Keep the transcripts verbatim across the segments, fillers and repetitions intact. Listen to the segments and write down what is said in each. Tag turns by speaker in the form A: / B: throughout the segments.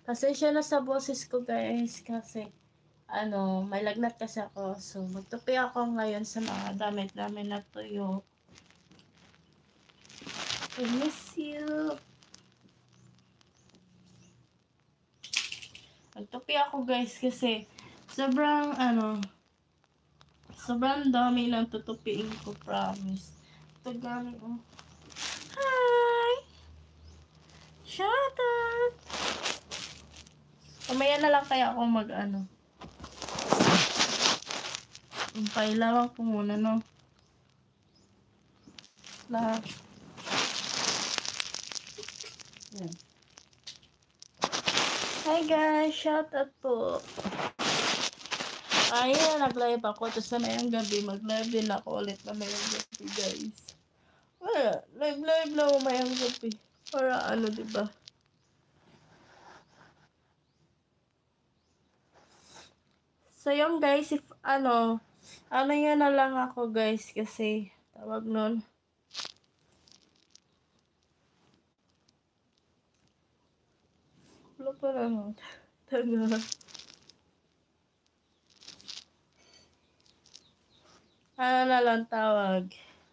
A: Pasensya na sa boses ko guys kasi ano, may lagnat kasi ako. So magtupi ako ngayon sa mga damit namin na tuyo. I miss you. Magtupi ako guys kasi sobrang ano, sobrang dami ng tutupiin ko, promise. Ito gani oh. Hi! Shout out! Kamaya na lang kaya ako mag ano. Pailawan ko muna no. Lahat. Yan. Hi guys! Shout out po! Ayun, nag-live ako. Tapos na mayang gabi, mag-live din ako ulit na mayang gabi, guys. Wala, live-live lang ako mayang gabi. Para ano, diba? So, yung guys, if ano, ano yun na lang ako, guys, kasi, tawag nun. Wala pa lang. Taga. Ano na lang tawag.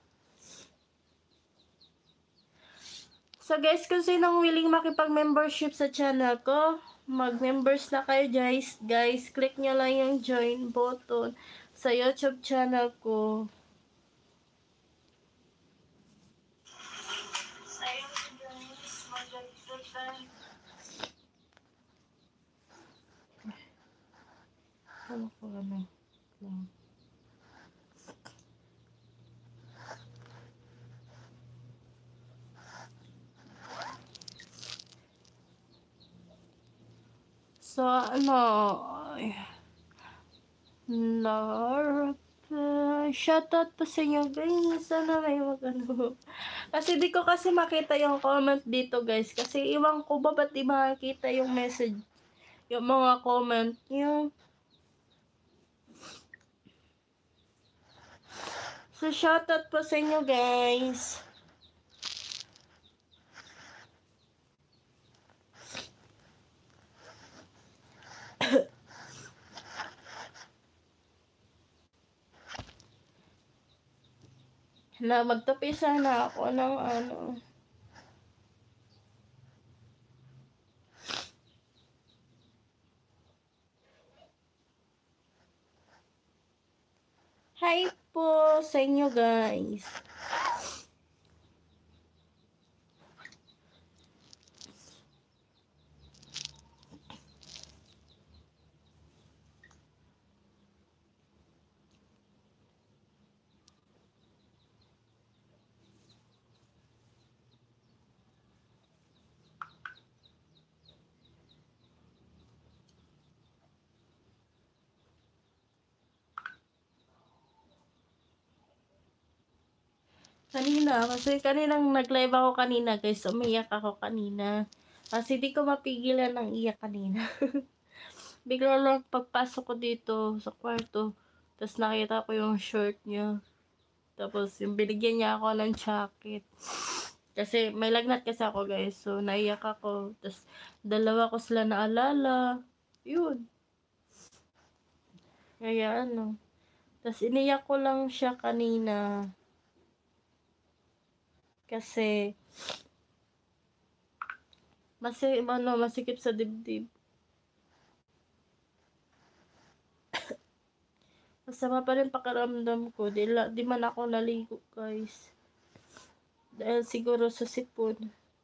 A: So guys, kung sinong willing makipag-membership sa channel ko, mag-members na kayo guys. Guys, click nyo lang yung join button sa YouTube channel ko. Sa YouTube guys, mag-click ano ko ano lang. So, ano, Lord, uh, shoutout po sa inyo guys. Sana may mag ano. Kasi di ko kasi makita yung comment dito guys. Kasi iwan ko ba ba't di makikita yung message, yung mga comment nyo. So, shoutout po sa inyo guys. Na magtupi sana ako ng ano. Hi po sa inyo guys. Kanina, kasi kaninang nag-live ako kanina guys, umiyak ako kanina. Kasi di ko mapigilan ng iyak kanina. Bigla lang pagpasok ko dito sa kwarto, tapos nakita ko yung shirt niya. Tapos yung binigyan niya ako ng jacket. Kasi may lagnat kasi ako guys, so naiyak ako. Tapos dalawa ko sila naalala. Yun. Kaya ano. Tapos iniyak ko lang siya kanina. Kasi Mas, ano, masikip sa dibdib. Masama pa rin pakiramdam ko. Di, la, di man ako naligo, guys. Dahil siguro sa sipon.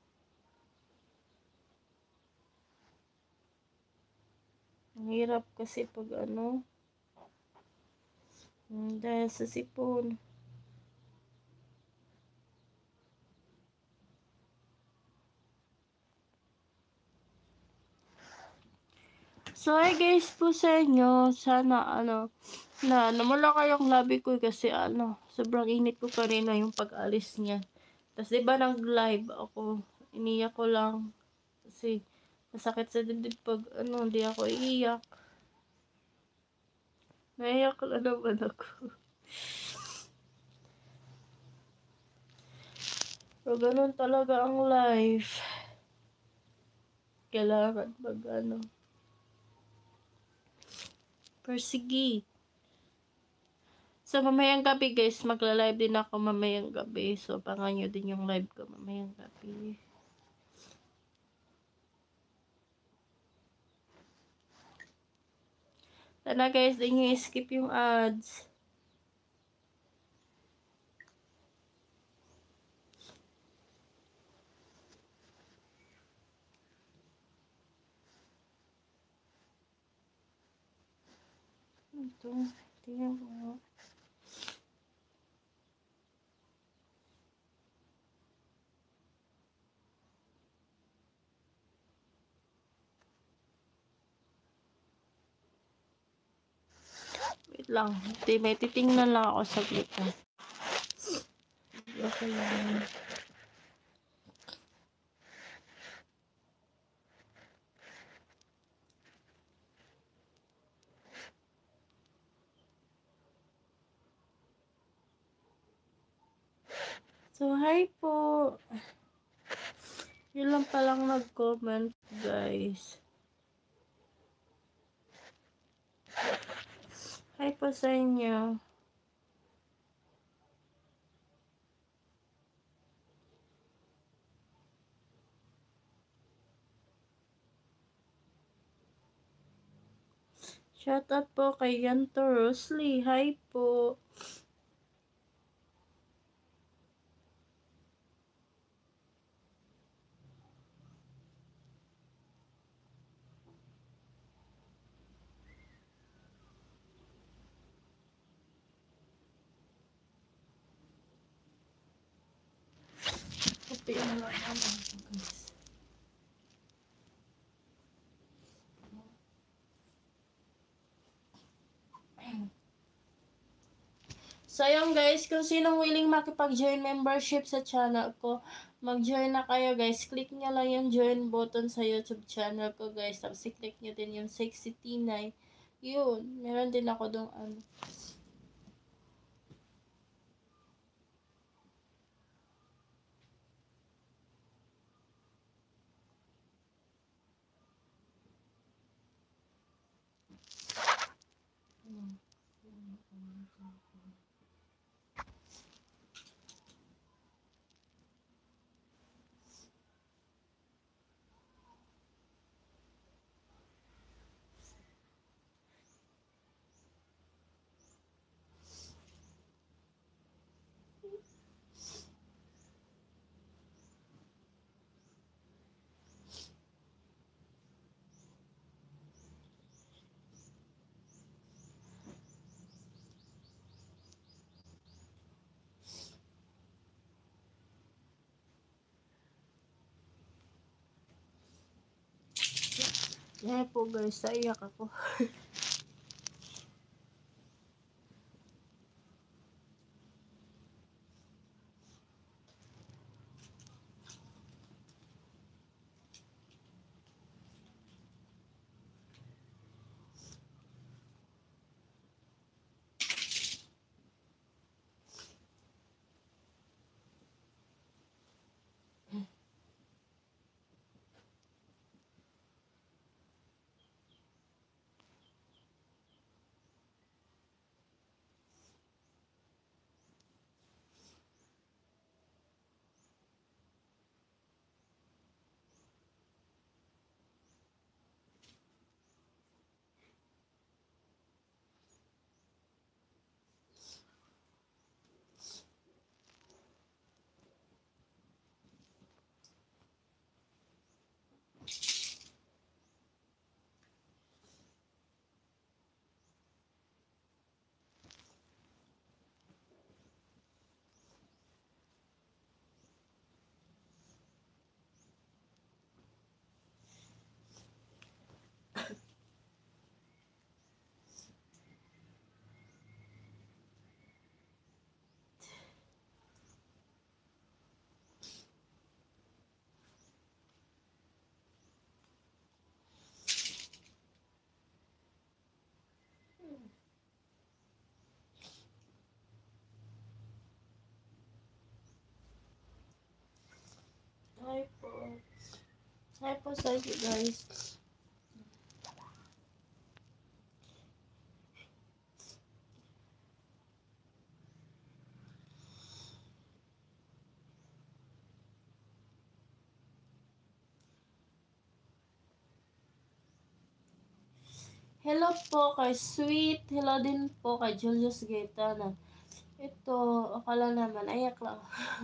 A: Ang hirap kasi pag ano. Dahil sa sipon. So, hi guys po sa inyo. Sana, ano, na namula kayong labi ko kasi, ano, sobrang init ko kanina yung pag-alis niya. Tapos, diba, nag-live ako. Iniyak ko lang. Kasi, masakit sa dibdib pag, ano, hindi ako iiyak. Naiyak na naman ako. So, ganun talaga ang life. kailangan mag ano. Pero sige. So, mamayang gabi guys, magla-live din ako mamayang gabi. So, abangan nyo din yung live ko mamayang gabi. Sana guys, din nyo skip yung ads. Ito, tingnan ko nga. Wait lang. May titingnan lang ako saglit ha. Okay lang. So, hi po. Yun lang palang nag-comment, guys. Hi po sa inyo. Shout out po kay Yanto Rosly. Hi po. Kape na lang naman ito, guys. So, yun guys, kung sinong willing makipag-join membership sa channel ko, mag-join na kayo guys. Click nyo lang yung join button sa YouTube channel ko guys. Tapos i-click nyo din yung Sexy T nine. Yun, meron din ako dong ano. Yan po guys, naiyak ako. ako sa inyo, guys. Hello po kay Sweet. Hello din po kay Julius Gaetana. Ito, akala naman, ayak lang.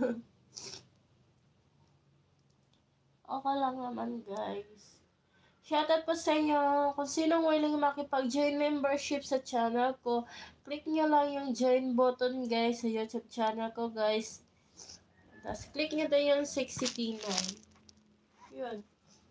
A: Okay lang naman, guys. Shoutout po sa inyo. Kung sinong willing makipag-join membership sa channel ko, click nyo lang yung join button, guys, sa YouTube channel ko, guys. Tapos, click nyo din yung sexy Tina. Yun.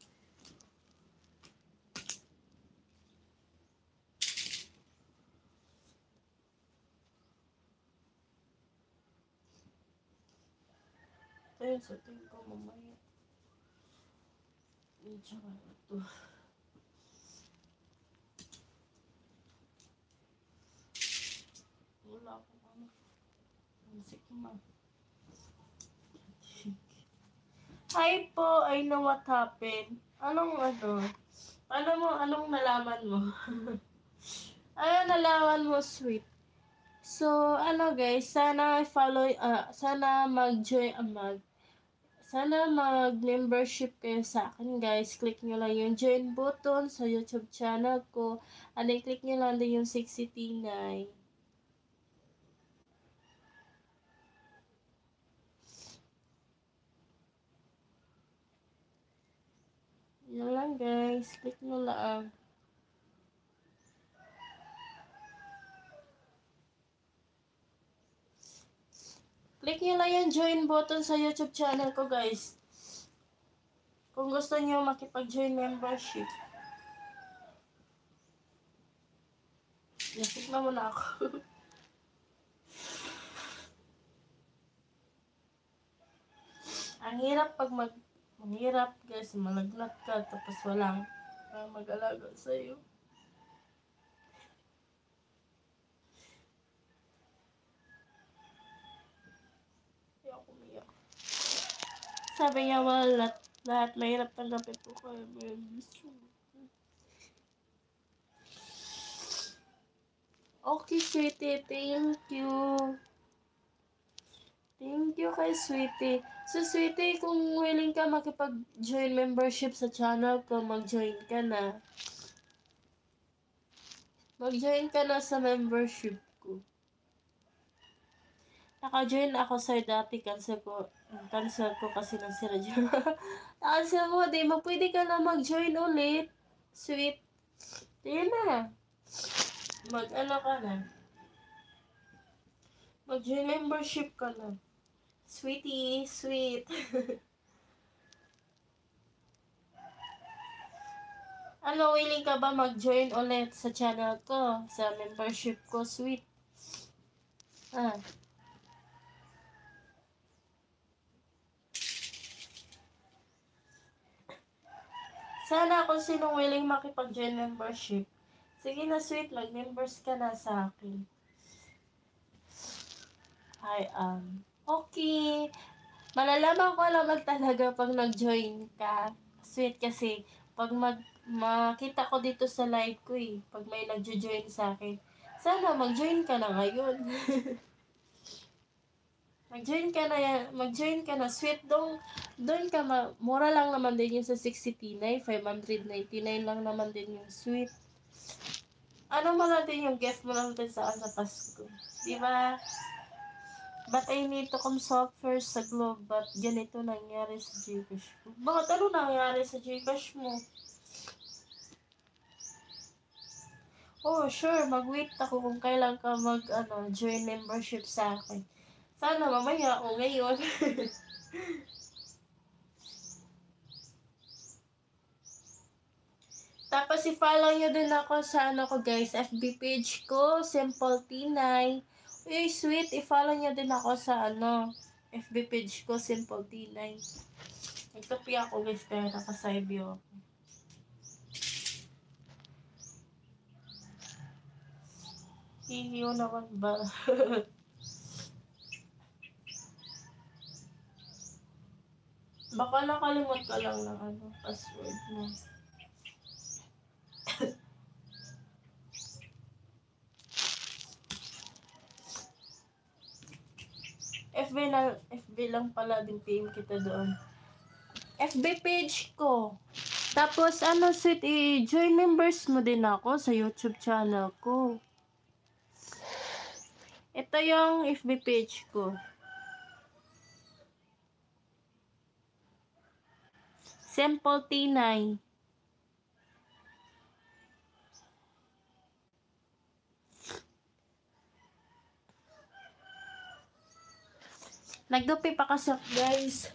A: Ayun, sa tingin ko mamaya. Medyo ano to. Wala ko ano. Music ma. Hi po, I know what happened. Anong ano? Ano mo, anong nalaman mo? Ano nalaman mo, Sweet? So, ano guys, sana follow, uh, sana mag-join, uh, mag, sana mag-membership kayo sa akin, guys. Click nyo lang yung join button sa YouTube channel ko. And then, click nyo lang din yung sexy Tinay. Yan lang, guys. Click nyo lang. Click nyo lang yung join button sa YouTube channel ko, guys. Kung gusto nyo makipag-join membership. Nasik na muna ako. Ang hirap pag mag... Ang hirap, guys. Malagnat ka, tapos walang uh, mag-alaga sa'yo. Kaya ako umiyak. Sabi niya, well, lahat, lahat mahirap tanggapin po kayo. Okay, sweetie. Thank you. Thank you kay Sweetie. So, Sweetie, kung willing ka makipag-join membership sa channel ko, mag-join ka na. Mag-join ka na sa membership ko. Naka-join ako sa dati, cancel ko. Cancel ko kasi nang sila dyan. Cancel mo, di mo pwede ka na mag-join ulit. Sweet. Di na. Mag-ano ka na. Mag-join membership ka na. Sweetie, sweet. Ano, willing ka ba mag-join ulit sa channel ko? Sa membership ko, sweet. Ah. Sana kung sinong willing makipag-join membership. Sige na, sweet. Mag-members ka na sa akin. I am. Okay. Malalaman ko naman talaga pag nag-join ka. Sweet kasi pag mag makita ko dito sa live ko eh, pag may nag-join sa akin. Sana mag-join ka na ngayon. Mag-join ka na yan, mag-join ka na. Sweet, dong, doon ka ma, mura lang naman din yung sa sixty nine, five ninety-nine lang naman din yung sweet. Ano mo natin yung guest mo natin sa sa Pasko? Di ba? But I need to consult first sa Globe, but ganito nangyari sa Gcash ko. Bakit ano nangyari sa Gcash mo? Oh, sure, mag-wait ako kung kailan ka mag, ano, join membership sa akin. Sana mamaya o ngayon. Tapos i-follow nyo din ako sa ano ko guys, F B page ko, Simple Tinay. Uy, sweet, i-follow nyo din ako sa ano, F B page ko, Simple Tinay. Nagkapi ako guys, kaya nakasaybiyo ako. Hihiyo naman ba? Baka nakalimot ka lang ng ano, password mo. F B na, F B lang pala din P M kita doon. F B page ko. Tapos ano, sweet, i-join members mo din ako sa YouTube channel ko. Ito yung F B page ko. Simple Tinay. Nagdupi pa kasi guys.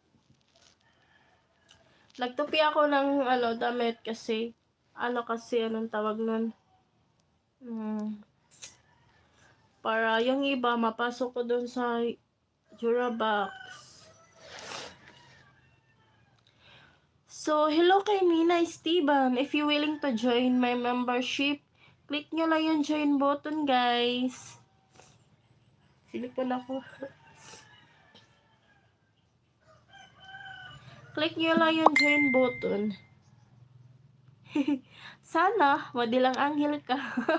A: Nagtupi ako ng ano, damit kasi ano kasi anong tawag nun? Hmm, para yung iba mapasok ko dun sa Jurabox. So, hello kay Mina Esteban. If you willing to join my membership, click nyo lang yung join button, guys. Sinipon ako. Click nyo lang yung join button. Sana, madilang anghel ka.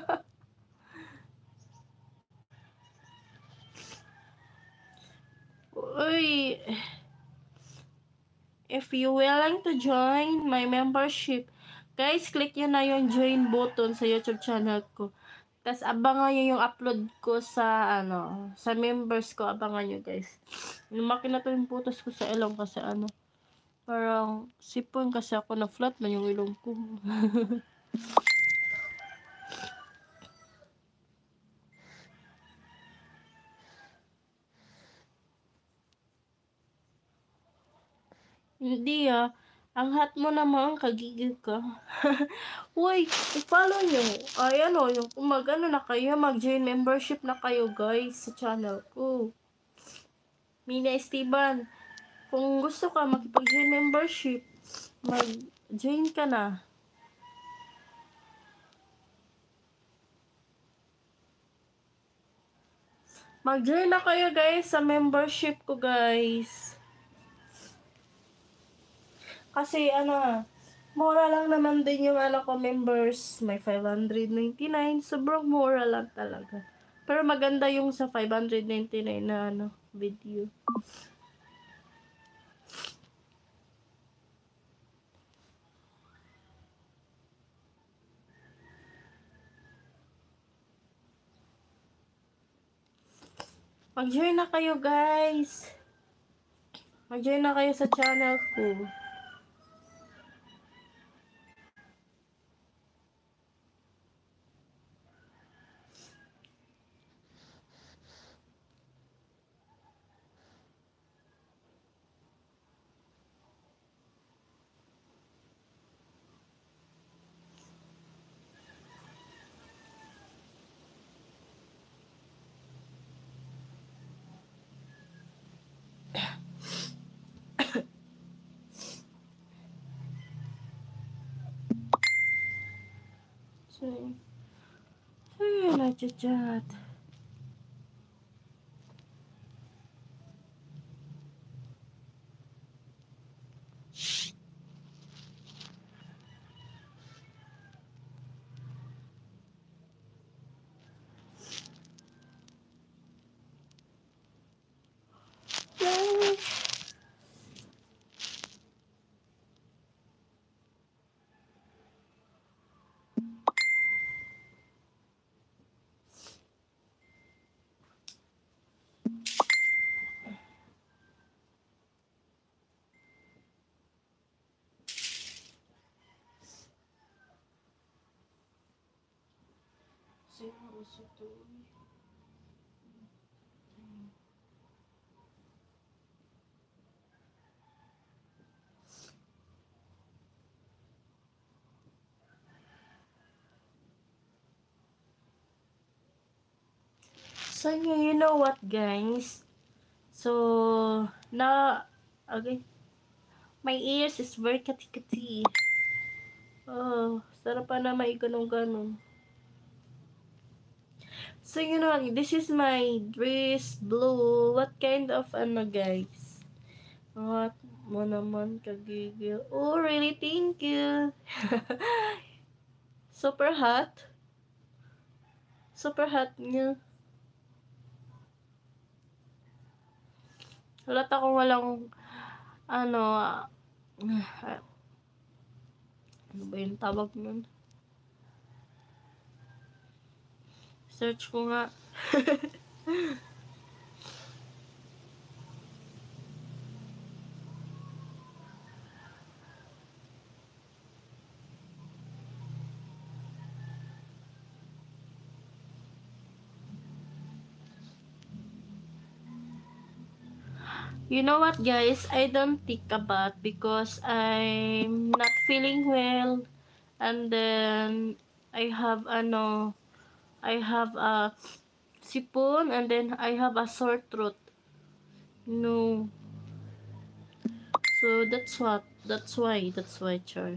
A: Uy. If you willing to join my membership, guys, click nyo na yung join button sa YouTube channel ko. Tapos abangan nyo yung upload ko sa ano, sa members ko. Abangan nyo, guys. Lumaki na to yung putos ko sa ilong kasi ano, parang sipon kasi ako na flat na yung ilong ko. Hindi ah. Ang hot mo naman, kagigil ka. Uy, i-follow nyo. Ay, ano, yung mag, ano na kayo, mag-join membership na kayo, guys, sa channel ko. Mina Esteban, kung gusto ka makipag-join membership, mag-join ka na. Mag-join na kayo, guys, sa membership ko, guys. Kasi, ano, mura lang naman din yung ano ko members. May five hundred ninety-nine. Sobrang mura lang talaga. Pero maganda yung sa five hundred ninety-nine na ano, video. Mag-join na kayo, guys. Mag-join na kayo sa channel ko. So, ayun, nagchat-chat. Seryoso to. So, you know what, guys? So, na, okay. My ears is very kati-kati. Oh, sarap pa na may ganun-ganun. So, you know, this is my dress blue. What kind of, ano, guys? What? mo naman kagigil. Oh, really? Thank you. Super hot. Super hot niya. Halata ko walang, ano, ah, ano ba yung tawag nun? Search ko nga. You know what, guys? I don't think about because I'm not feeling well, and then I have ano, I have a sipon, and then I have a sore throat. No, so that's what. That's why. That's why, Char.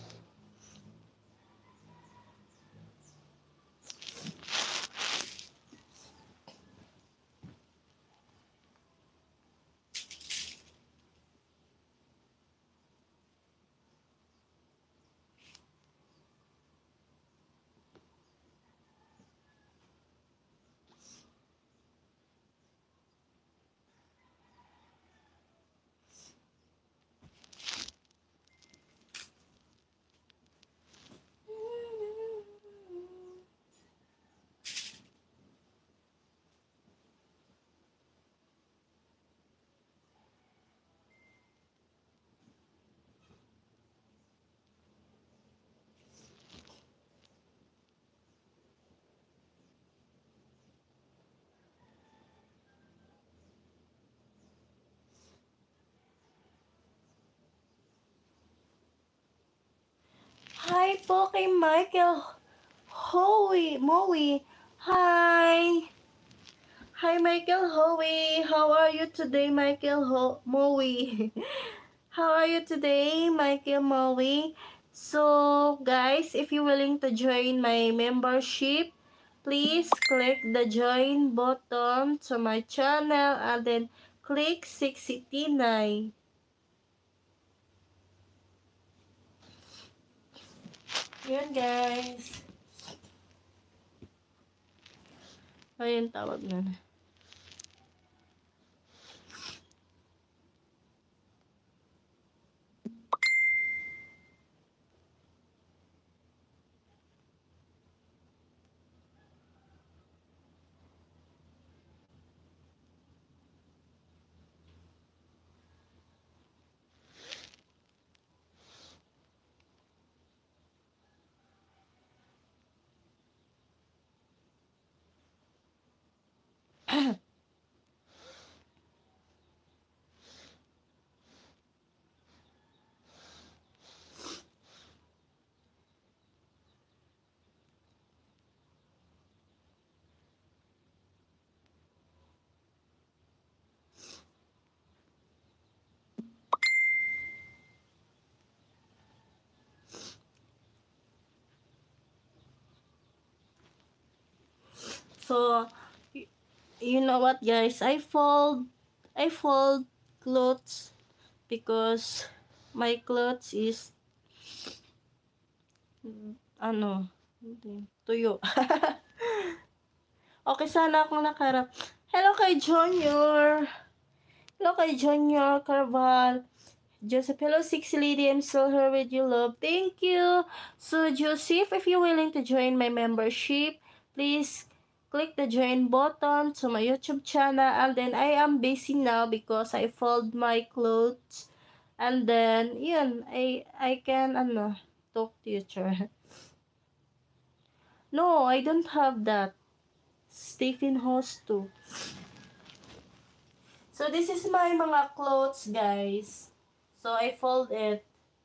A: Hi po kay Michael Howie Mowie. Hi. Hi Michael Howie. How are you today, Michael Ho Mowie? How are you today, Michael Mowie? So, guys, if you're willing to join my membership, please click the join button to my channel and then click sixty-nine. Yun, guys. Ayun, tawag na. So, you know what, guys? I fold, I fold clothes because my clothes is ano, tuyo. Okay, sana akong nakarap. Hello kay Junior. Hello kay Junior Carval. Joseph, hello, six lady. I'm still here with you, love. Thank you. So, Joseph, if you're willing to join my membership, please click the join button to my YouTube channel. And then, I am busy now because I fold my clothes. And then, yun, I, I can, ano, talk to you, Char. No, I don't have that. Stephen host too. So, this is my mga clothes, guys. So, I fold it.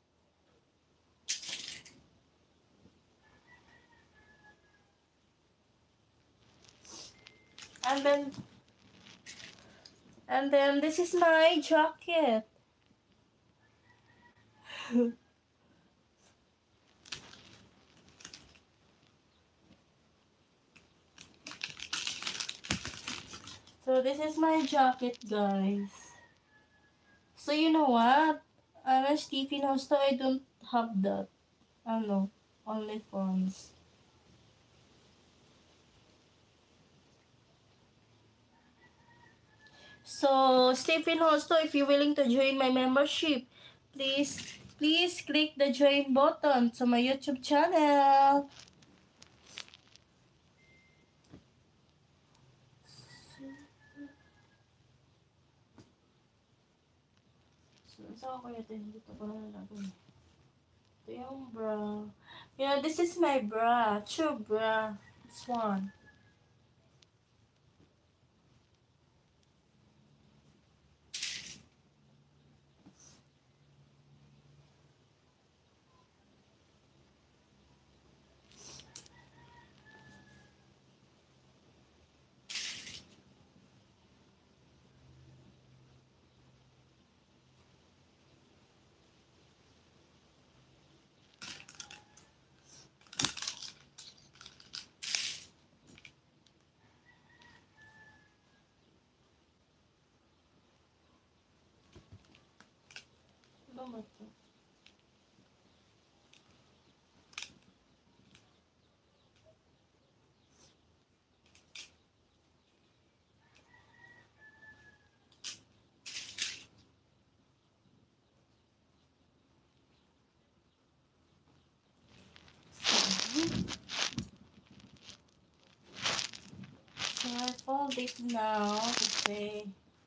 A: And then, and then, this is my jacket. So, this is my jacket, guys. So, So, you know what? Ano, Stephen Hosto, I don't have that. Ano, OnlyFans. So, Stephen Hosto, if you're willing to join my membership, please, please click the join button to my YouTube channel. So, saan ko kaya ito? Dito ko na nalagay. Ito yung bra. You know, this is my bra. True bra. This one. Ano ba ito? So, I fold it now kasi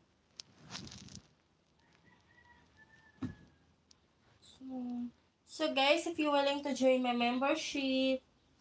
A: so, so guys, if you're willing to join my membership,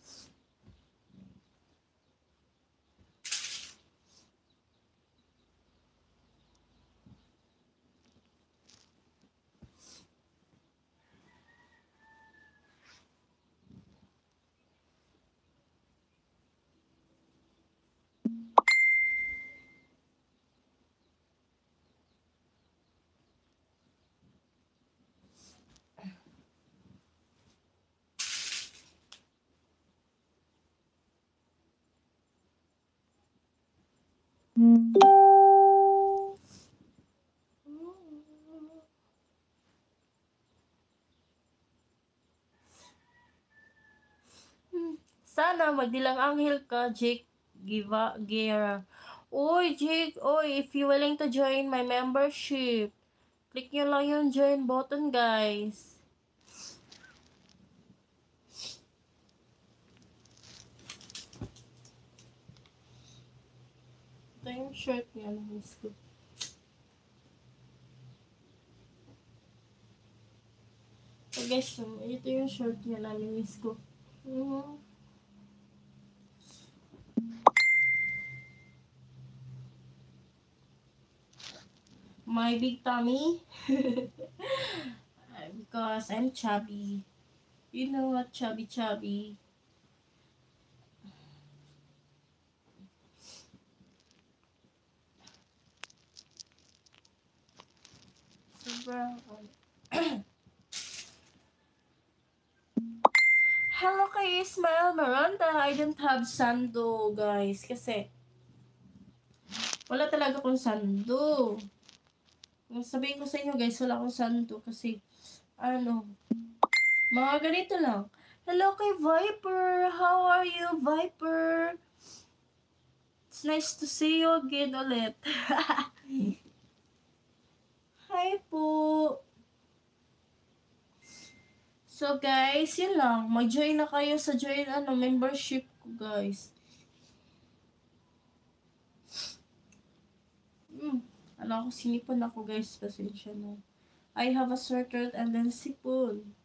A: sana magdilang anghel ka, Jake Giva Guerra. Uy, Jake, oy, if you willing to join my membership, click nyo lang yung join button, guys. Ito yung shirt niya, miss ko. So guys, ito yung shirt niya na miss ko. Mm-hmm. My big tummy. Because I'm chubby. You know what, chubby chubby. Sobrang... Hello kay Ismael Miranda. I don't have sando, guys. Kasi wala talaga akong sando. Sabihin ko sa inyo, guys, wala akong sando. Kasi, ano, mga ganito lang. Hello kay Viper. How are you, Viper? It's nice to see you again ulit. Hi po. So guys, yun lang. Mag-join na kayo sa join ano membership ko, guys. Hmm. Ano ako, sinipon ako, guys. Pasensya na. I have a sore throat and then sipon.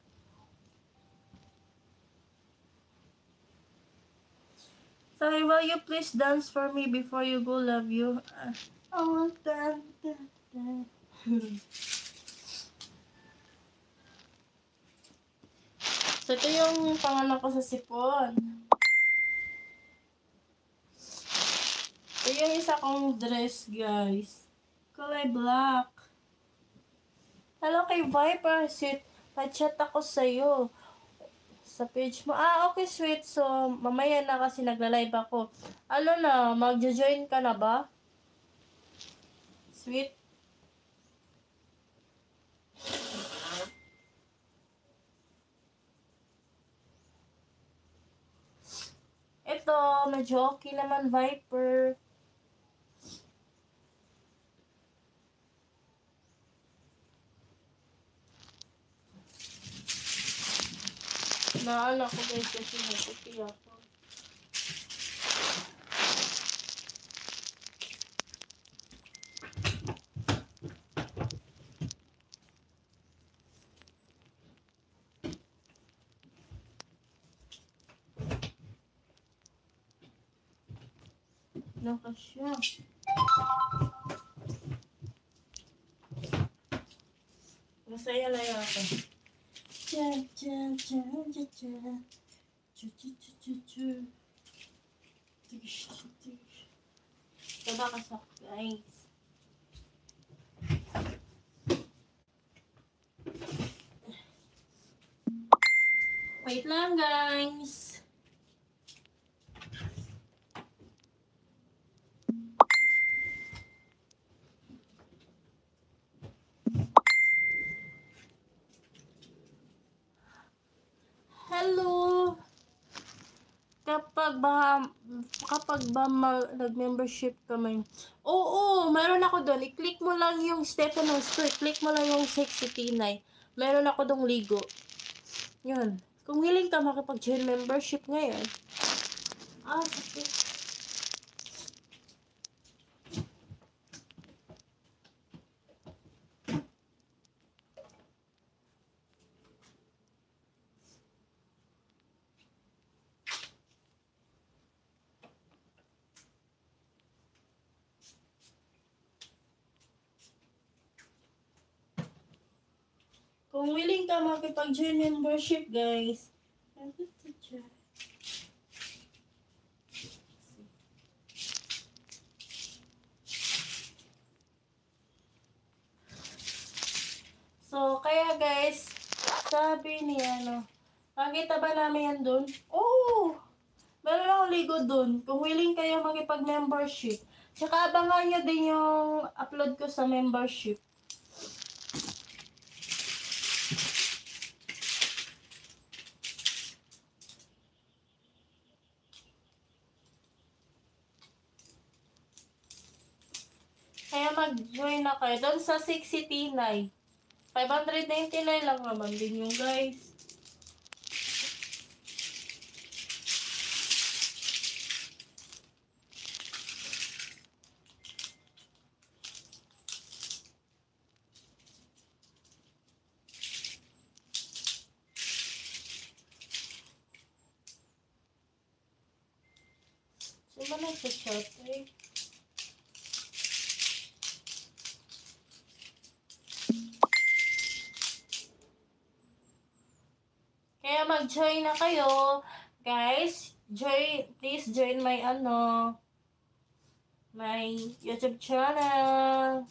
A: Sorry, will you please dance for me before you go? Love you. Uh, oh, dun, dun, dun. So, ito yung pangalan ko sa sipon. Ito yung isa kong dress, guys. Kulay black. Hello kay Viper. Sweet, pa-chat ako sa'yo. Sa page mo. Ah, okay, sweet. So, mamaya na kasi nagla-live ako. Ano na, magjo-join ka na ba? Sweet. medyo okay naman, Viper. Naalala ko guys kasi naputi ako. Naka siya. Masaya na yan ako. Cha cha cha cha cha. Chu chu chu chu chu. Tish tish. Diba kasak guys? Wait lang guys. Hello. Kapag ba kapag ba nag-membership ka man. Oo, meron ako doon. I-click mo lang yung Stephanos to. I-click mo lang yung Sexy Tinay. Meron ako dong ligo. Yun. Kung willing ka makipag-join membership ngayon. Ah, sakit. Kung willing ka makipag-join membership, guys. So, kaya guys, sabi niya, ano, nakita ba namin yan dun? Oo! Meron akong ligo dun. Kung willing kayo makipag-membership. Tsaka abangan nyo din yung upload ko sa membership. Kaya mag-join na kayo. Doon sa Sexy Tinay. five ninety-nine lang naman din yung guys. Sino na sa chat eh? Kaya mag-join na kayo. Guys, join, please join my ano, my YouTube channel.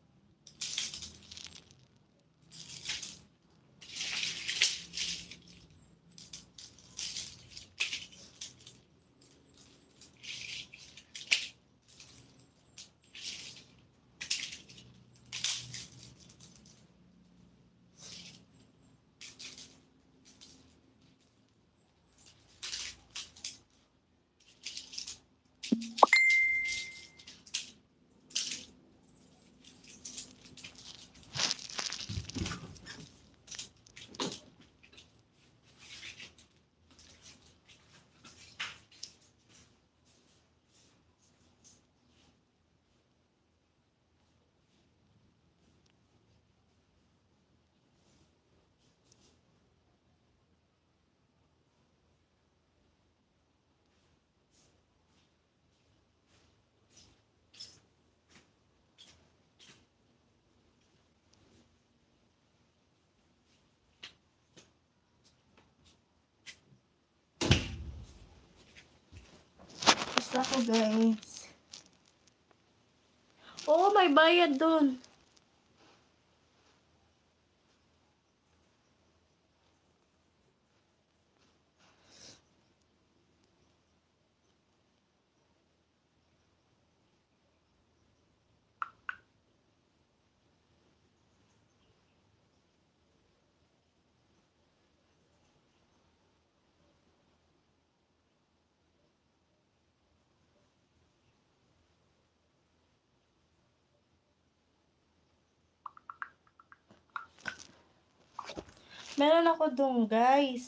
A: Basta ko guys. Oo, may bayad dun. Meron ako dun, guys.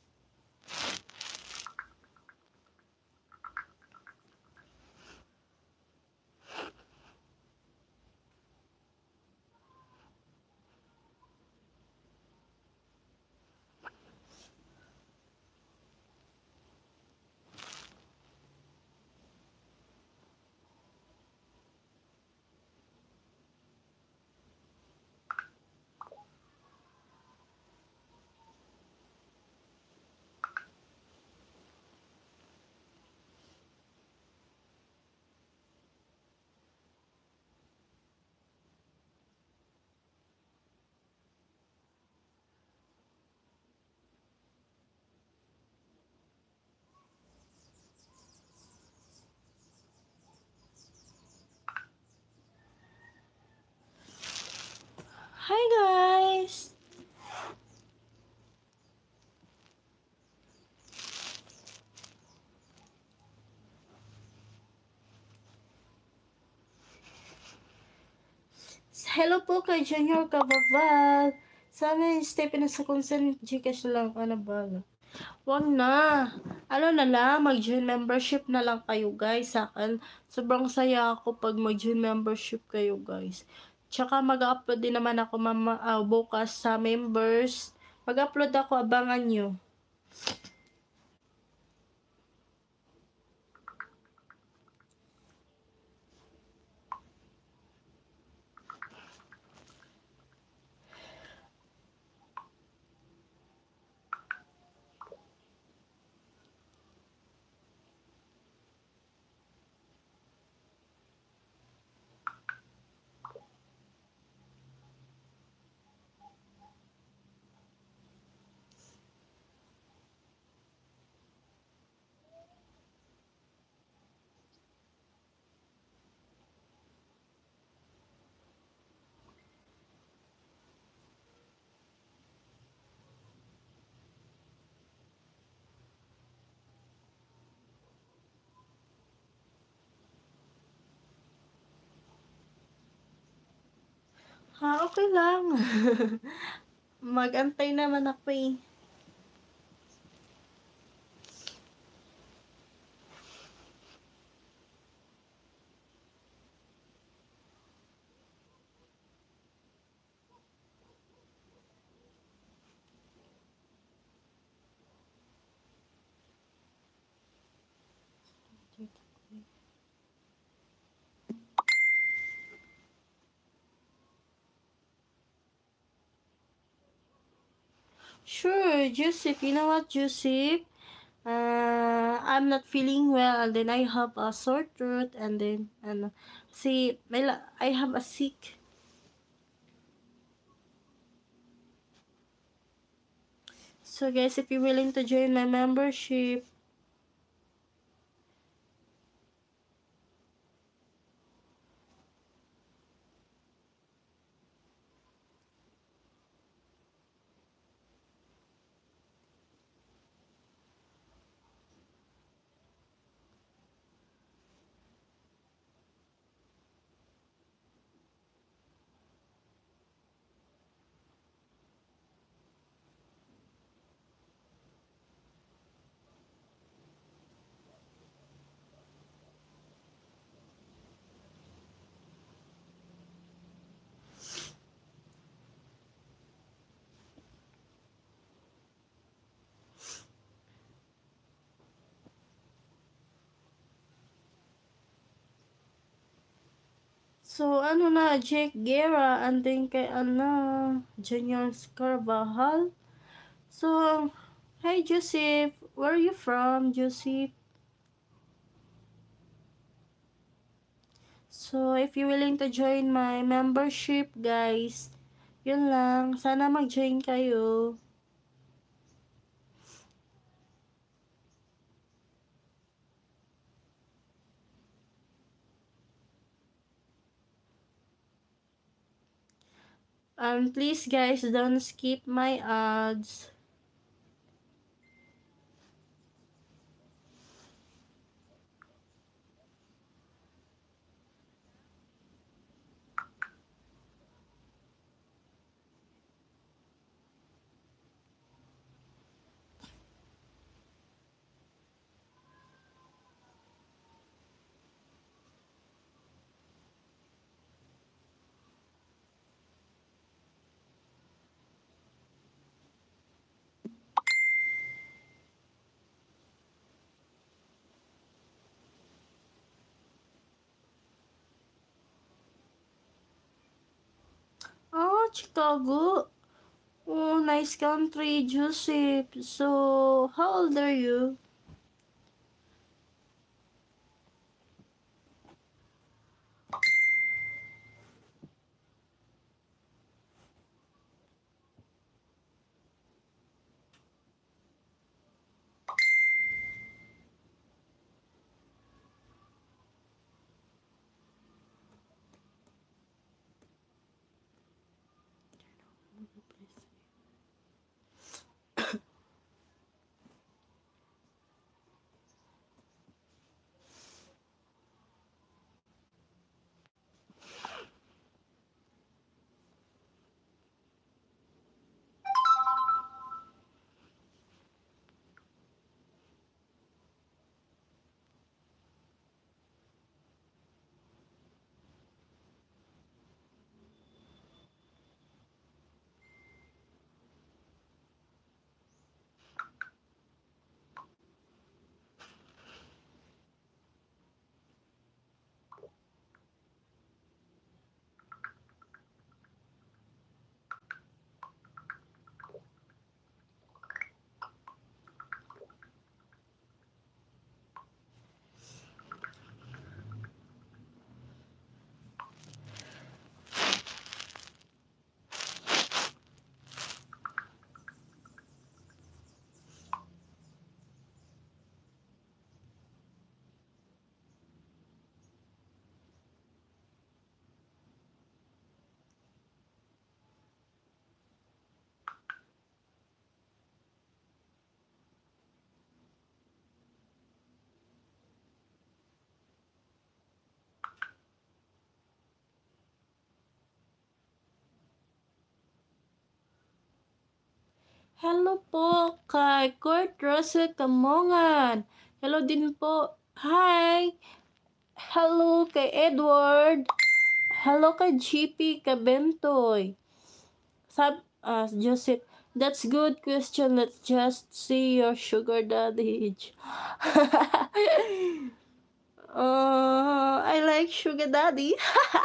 A: Hi, guys! Hello po kay Junior Cabaval. Sabi ni Stephen sa consent Gcash lang. Ano ba? Wag na. Ano na lang, mag-join membership na lang kayo, guys. Sa akin, sobrang saya ako pag mag-join membership kayo, guys. Tsaka mag-upload din naman ako mama, uh, bukas sa members. Mag-upload ako, abangan nyo. Ha, okay lang. Mag-antay naman ako eh. Sure, Joseph. You know what, Joseph? Uh, I'm not feeling well, and then I have a sore throat, and then, ano, see, may la- I have a sick. So, guys, if you're willing to join my membership, so, ano na, Jake Guerra, and then kay, ano, Junior Carvajal. So, hi, Joseph. Where are you from, Joseph? So, if you're willing to join my membership, guys, yun lang. Sana mag-join kayo. And please, guys, don't skip my ads. Chicago. Oh, nice country, Joseph. So, how old are you? Hello po kay Kurt Russell Kamongan. Hello din po. Hi. Hello kay Edward. Hello kay G P Kabentoy. Sab uh, Joseph, that's good question. Let's just see your sugar daddy age. uh, I like sugar daddy.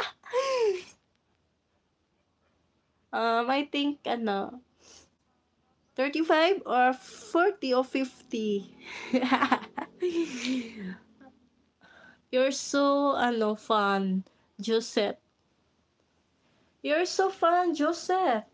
A: um, I think ano, thirty-five or forty or fifty. You're so ano fun, Joseph. You're so fun, Joseph.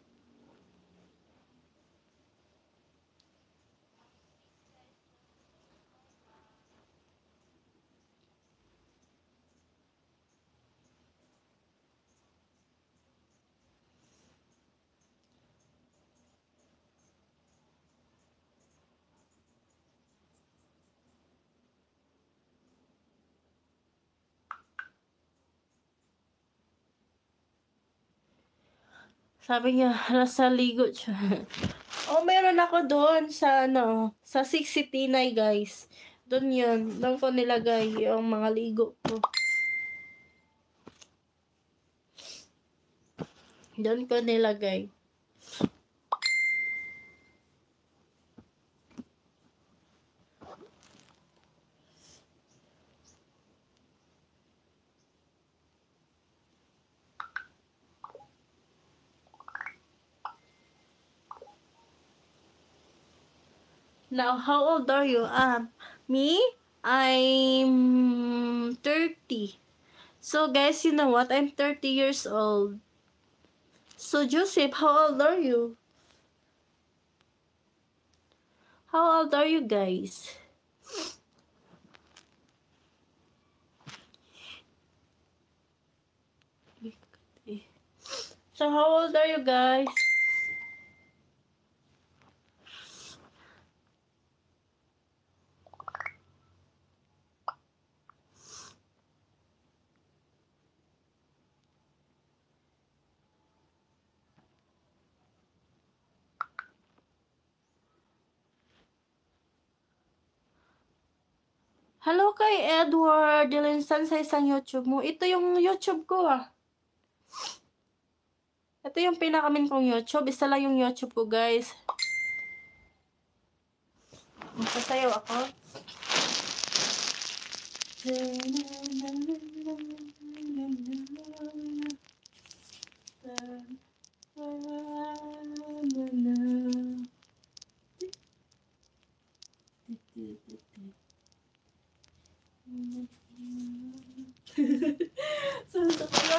A: Sabi niya, nasa ligo siya. Oh, meron ako doon sa ano, sa sixty-nine guys. Doon yun. Doon ko nilagay yung mga ligo ko. Doon ko nilagay. Now, how old are you? Um, me? I'm thirty. So, guys, you know what? I'm thirty years old. So, Joseph, how old are you? How old are you guys? So, how old are you guys? Hello kay Edward Dilinsan sa isang YouTube mo. Ito yung YouTube ko ah. Ito yung pinakamin kong YouTube. Isa lang yung YouTube ko guys. Magsasayaw ako.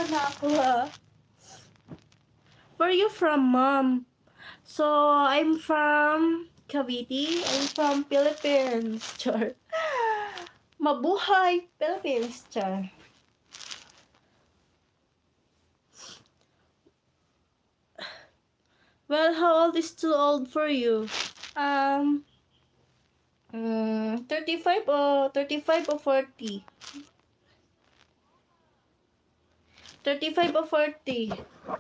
A: na ako ha. Where are you from, mom? So, I'm from Cavite. I'm from Philippines. Char. Mabuhay, Philippines. Char. Well, how old is too old for you? Um, mm, thirty-five or thirty-five or forty? thirty-five or forty?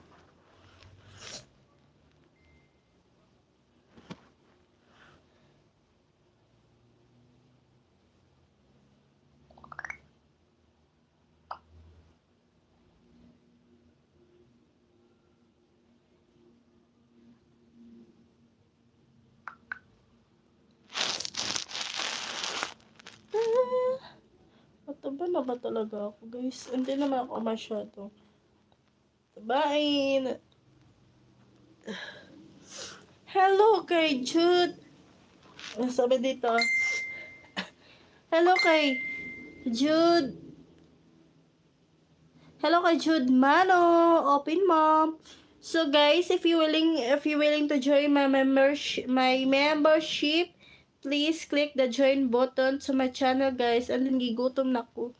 A: Mataba na ba talaga ako, guys? Hindi naman ako masyado. Tabain. Hello kay Jude. Ano sabi dito? Hello kay Jude. Hello kay Jude Mano. Open mom. So guys, if you willing if you willing to join my membership my membership, please click the join button to my channel, guys. And then gigutom na ko.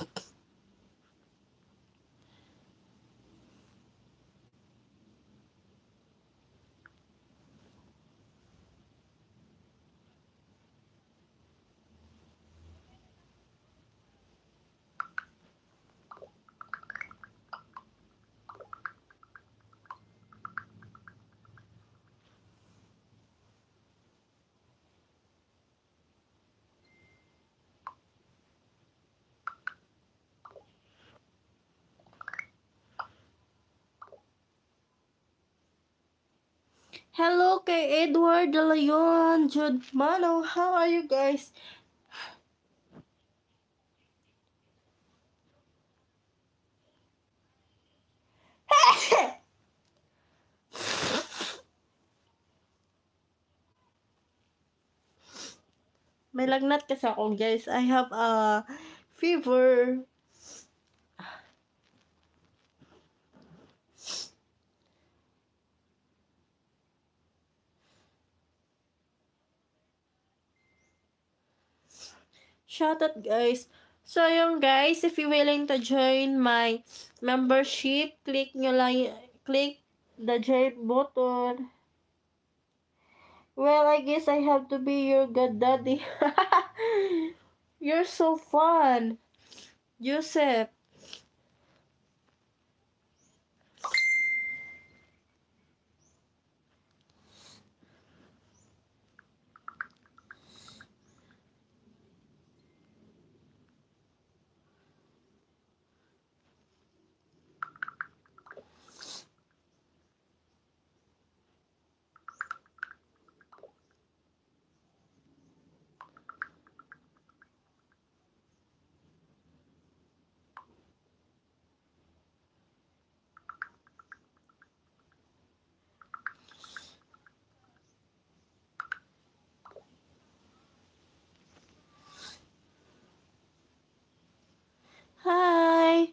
A: Hello kay Edward De Leon, Jude Mano. How are you guys? May lagnat kasi ako, guys. I have a fever. Shout out, guys. So, yung guys, if you willing to join my membership, click nyo lang, click the join button. Well, I guess I have to be your god daddy. You're so fun, Joseph. Hi.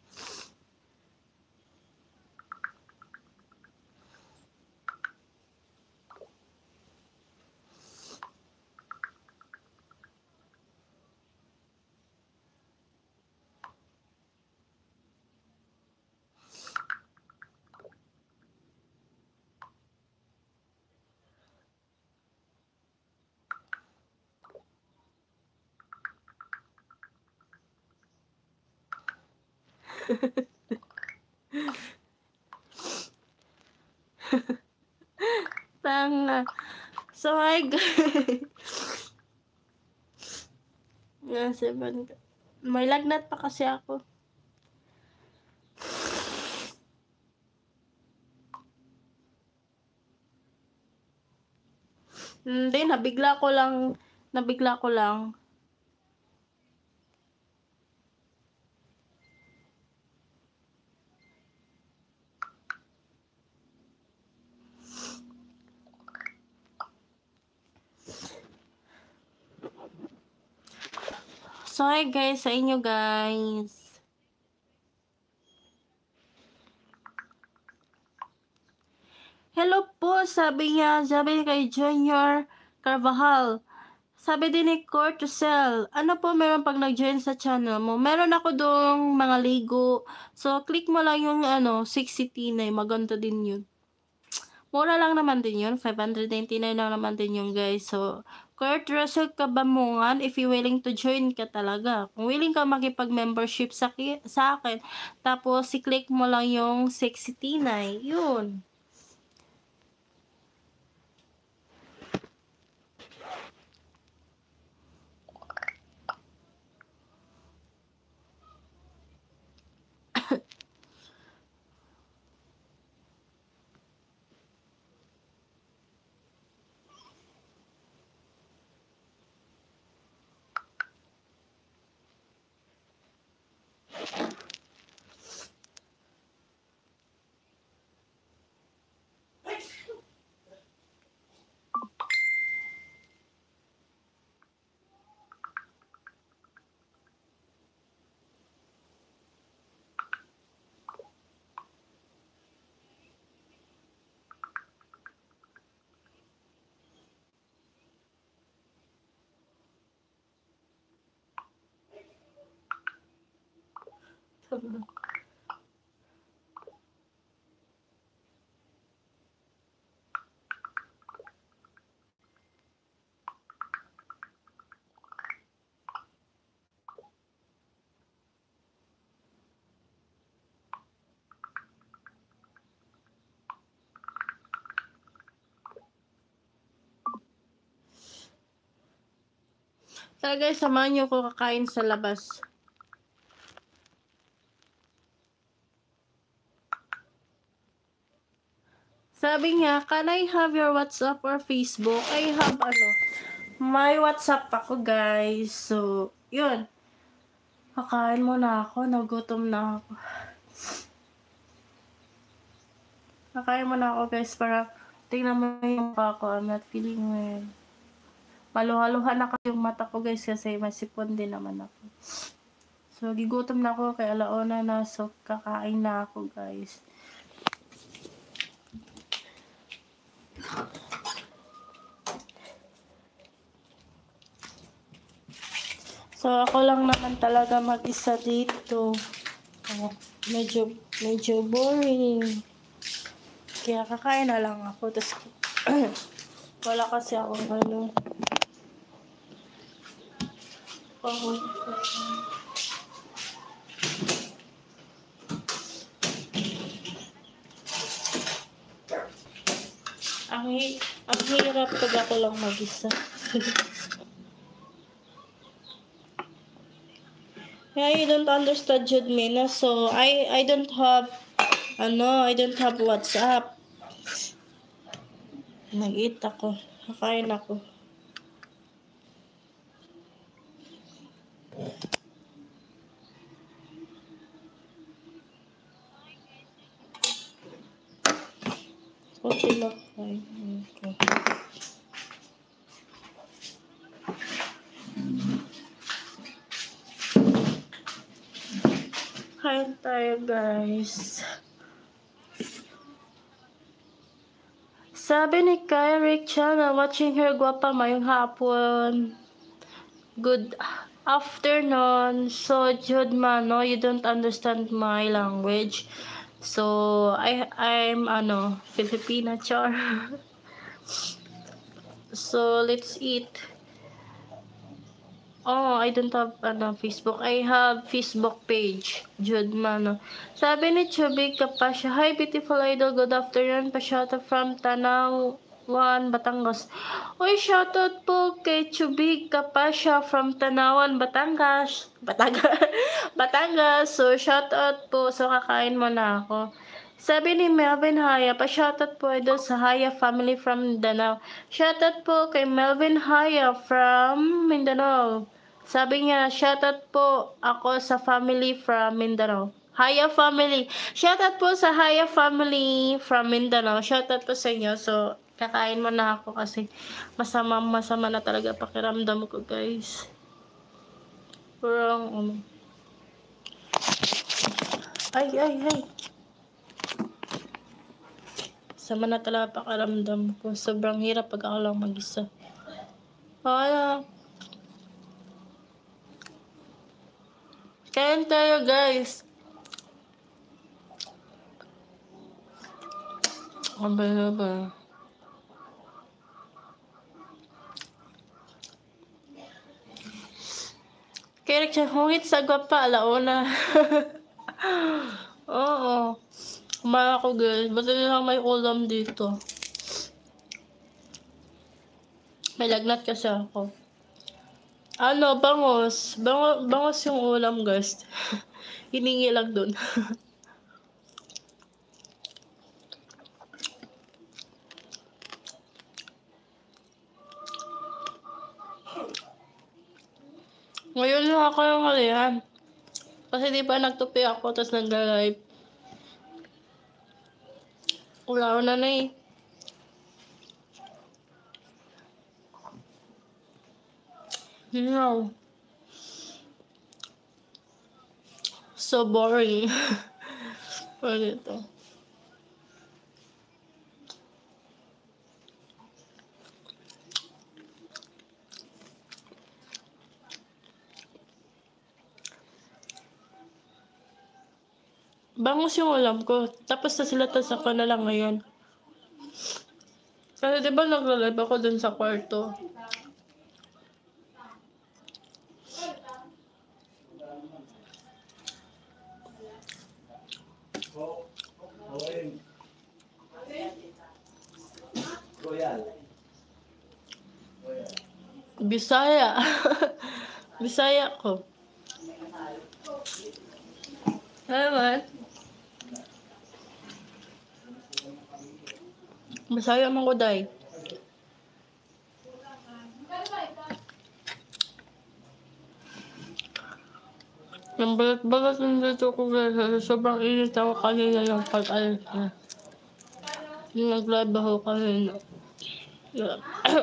A: Tanga. So, hi guys. Yan, seven. May lagnat pa kasi ako. Hindi, nabigla ko lang. Nabigla ko lang. So, hi guys, sa inyo guys. sabi niya, sabi niya kay Junior Carvajal. Sabi din ni Court to Sell, ano po meron pag nag-join sa channel mo? Meron ako doong mga ligo. So, click mo lang yung ano, sixty T nine. Maganda din yun. Mura lang naman din yun. five ninety-nine lang naman din yun, guys. So, Kurt Russell Kabamungan, if you willing to join ka talaga. Kung willing ka makipag-membership sa, sa akin, tapos i-click mo lang yung sixty T nine. Yun. Tara guys, samahan niyo ko kakain sa labas. Sabi niya, can I have your WhatsApp or Facebook? I have ano, may WhatsApp ako guys. So, yun. Kakain muna ako, nagutom na ako. Kakain muna ako guys para tingnan mo yung mukha ko. I'm not feeling well. Maluhaluhan na kasi yung mata ko guys kasi masipon din naman ako. So, gigutom na ako kay alauna na. So, kakain na ako guys. So, ako lang naman talaga mag-isa dito. Oh, medyo, medyo boring. Kaya kakain na lang ako. Tapos, wala kasi akong ano. Oh, ang, hi ang hirap pag ako lang mag-isa. Yeah, you don't understand Judmina, so I I don't have ano, I don't have WhatsApp. Nag-eat ako. Kakain ako. Okay lang. Okay. Kain tayo guys. Sabi ni Kyrick Chana, watching her guwapa mayong hapon. Good afternoon. So, Judma, no, you don't understand my language. So, I, I'm, ano, Filipina, char. So, let's eat. Oh, I don't have, ano, Facebook. I have Facebook page. Judma, no. Sabi ni Chubig Kapasya, hi, beautiful idol. Good afternoon. Pasyata from Tanaw. One, Batangas. Uy, shoutout po kay Chubig Kapasya from Tanawan, Batangas. Batangas. Batangas. So, shoutout po. So, kakain mo na ako. Sabi ni Melvin Haya, pa-shoutout po idol sa Haya family from Mindanao. Shoutout po kay Melvin Haya from Mindanao. Sabi niya, shoutout po ako sa family from Mindanao. Haya family. Shoutout po sa Haya family from Mindanao. Shoutout po sa inyo. So, kakain mo na ako kasi masama masama na talaga pakiramdam ko guys. Parang um, ay ay ay Sama na talaga pakiramdam ko. Sobrang hirap pag ako lang mag-isa. Kaya, kain tayo guys. Aba, aba. Kaya hungit sa gwapa, alauna. Oo. Kumain ako guys. Basta lang may ulam dito. May lagnat kasi ako. Ano, bangos. Bango, bangos yung ulam guys. Hiningi lang dun. Ngayon lang ako yung halihan. Kasi di ba nagtupi ako, tapos nag-live. Wala ko na na eh. No. So boring. Ano ito? Bangus yung ulam ko. Tapos nasilatan ako na lang ngayon. Kasi diba nag-live ako dun sa kwarto. Bisaya. Bisaya ko. Naman. Bisaya man ko day. Ang balat-balat ng dito ko guys. Sobrang init ako kanina yung pag-alis na. Yung nag-live ako kanina. Yeah.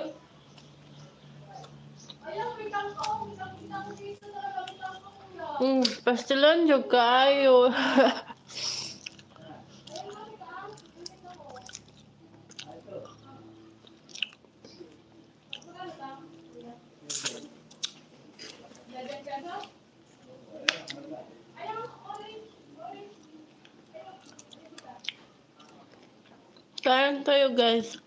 A: Hmm, pastilan yung kayo. Kain tayo guys.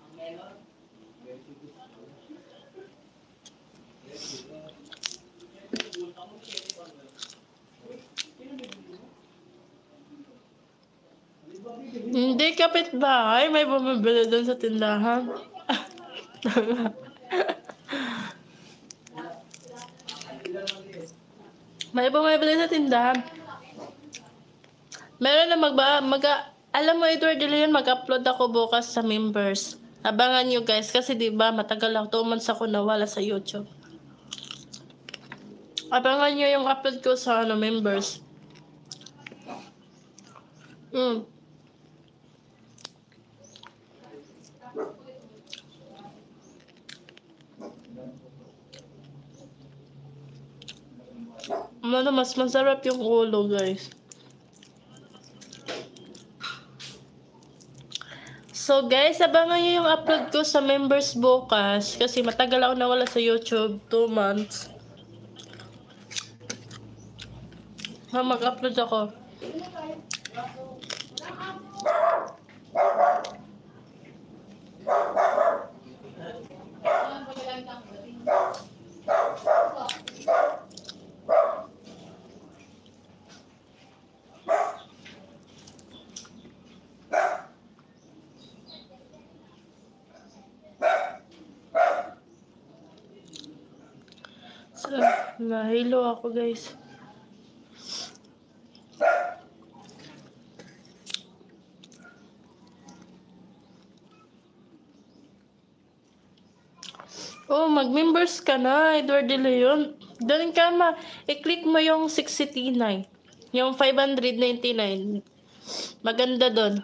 A: Hindi kapitbahay, may bumibili doon sa tindahan. May bumibili sa tindahan. Meron na magba, mag, alam mo Edward De Leon, mag-upload ako bukas sa members. Abangan nyo guys, kasi diba matagal ako, two months ako nawala sa YouTube. Abangan nyo yung upload ko sa ano, members. Hmm. Ano, mas masarap yung ulo guys. So guys, abangan nyo yung upload ko sa members bukas. Kasi matagal ako nawala sa YouTube. two months. Ha, mag-upload ako. So, nahilo ako guys. Oh, mag-members ka na, Edward De Leon. Doon ka ma, i-click mo yung six eighty-nine. Yung five ninety-nine. Maganda doon.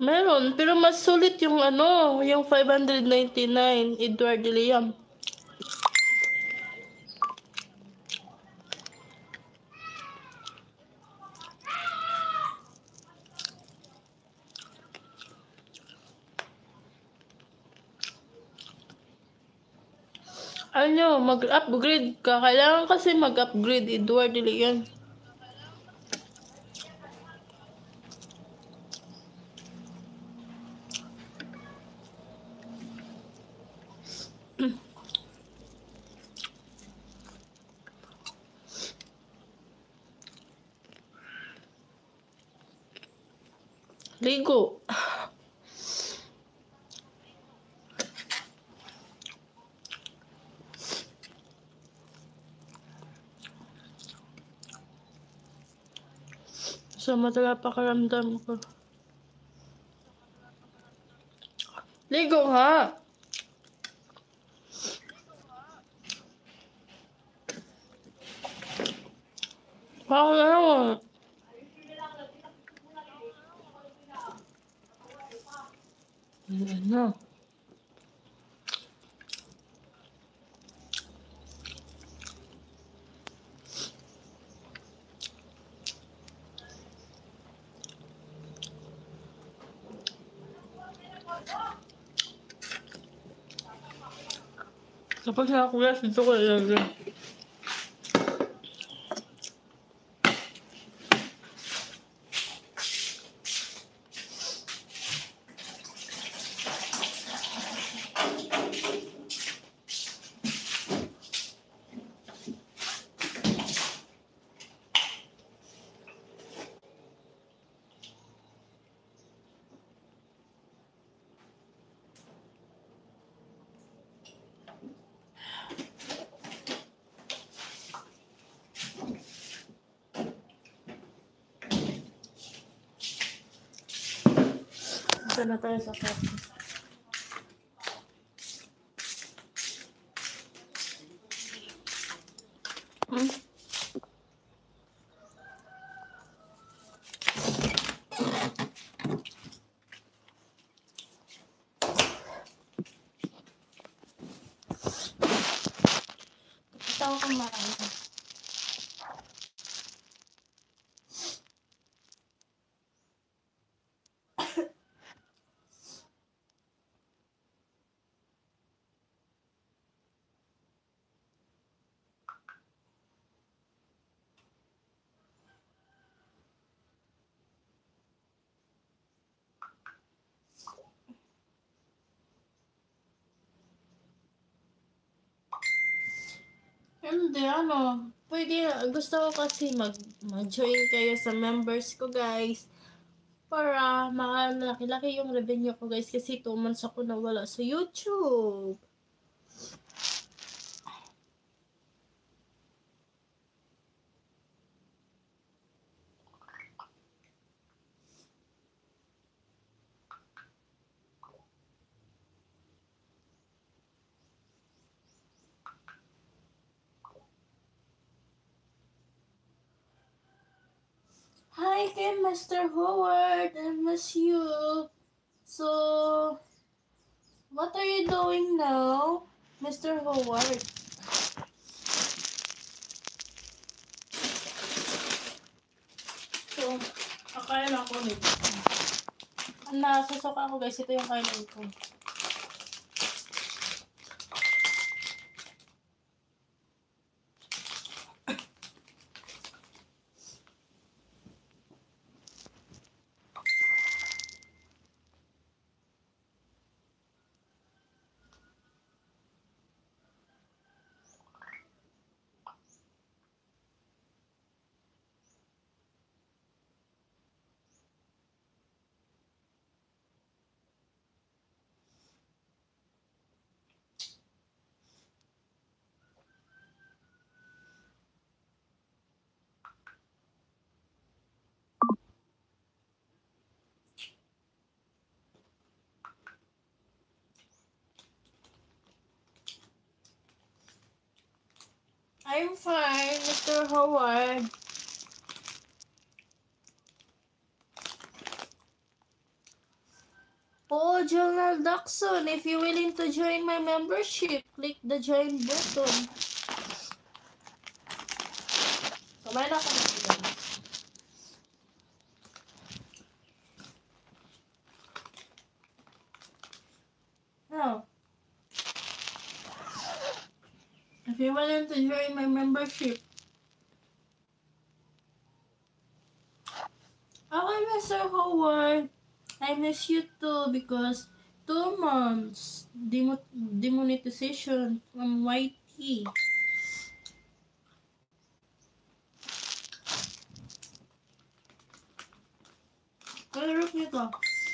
A: Meron, pero mas sulit yung ano, yung five ninety-nine, Edward de Leon. Ano, mag-upgrade ka. Kailangan kasi mag-upgrade, Edward de Leon. Ligo. Sama talaga pakaramdam ko. Ligo nga. Ako na naman. Ano? Kapag nakakulas, dito ko ilagay. Ito na tayo sa kape. Hmm? Ito ako kumain. Hindi, ano, pwede, gusto ko kasi mag, mag-join kayo sa members ko, guys. Para malaki-laki yung revenue ko, guys. Kasi two months ako nawala sa YouTube. Hi, kay Mister Howard. I miss you. So, what are you doing now, Mister Howard? So, kakain ako nito. Nasusok ako, guys. Ito yung kainin ko. I'm fine, Mister Howard. Jonal Dacson, if you're willing to join my membership, click the join button. Kumain ako na sila. Now, if you're willing to join my membership, okay, Mister Howard, I miss you too because two months demo demonetization from Y T. Kalaro nito.